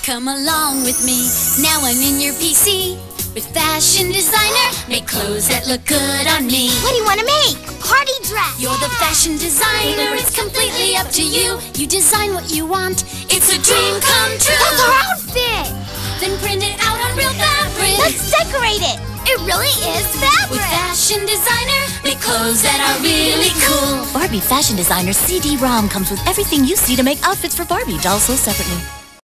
Come along with me, now I'm in your PC. With fashion designer, make clothes that look good on me. What do you want to make? Party dress. You're the fashion designer, it's completely up to you. You design what you want, it's a dream come true. That's our outfit. Then print it out on real fabric. Let's decorate it. It really is fabric. With fashion designer, make clothes that are really cool. Barbie Fashion Designer CD-ROM comes with everything you see to make outfits for Barbie dolls sold separately.